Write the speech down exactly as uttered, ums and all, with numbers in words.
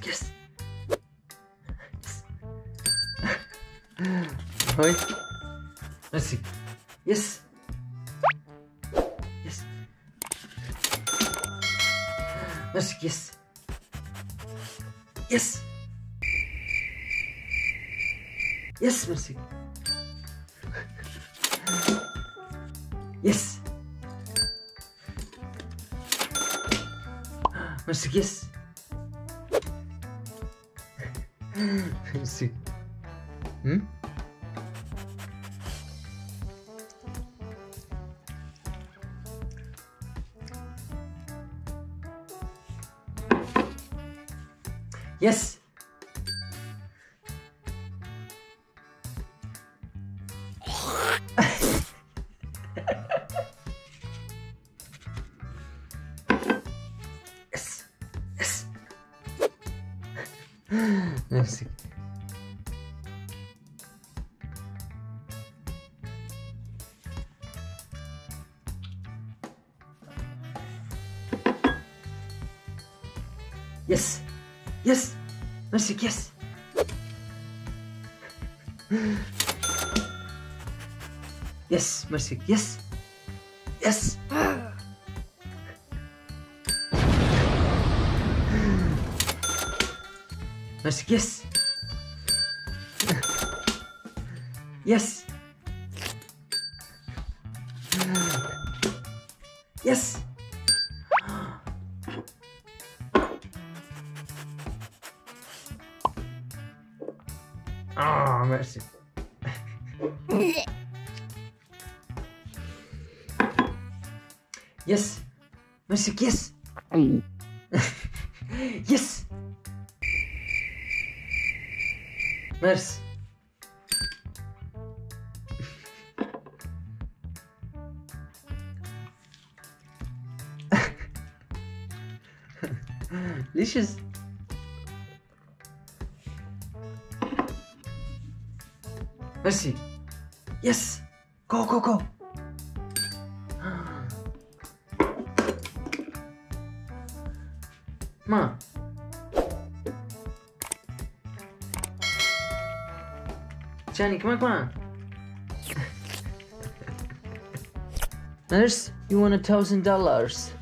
Yes. Oi. Merci. Yes. Yes. Merci. Yes. Yes. Yes, merci. Yes. Merci, yes. Merci. Hmm? Yes. Yes. Yes. Merci. Yes. Yes. Merci. Yes. Yes. Merci. Yes. Yes. Merci. Yes. Yes. Yes. Ah, merci. Yes. Merci. Yes. Yes. Merci. Delicious. Merci. Yes. Go, go, go. Come on. Johnny, come on, come on. Nurse, you want a thousand dollars?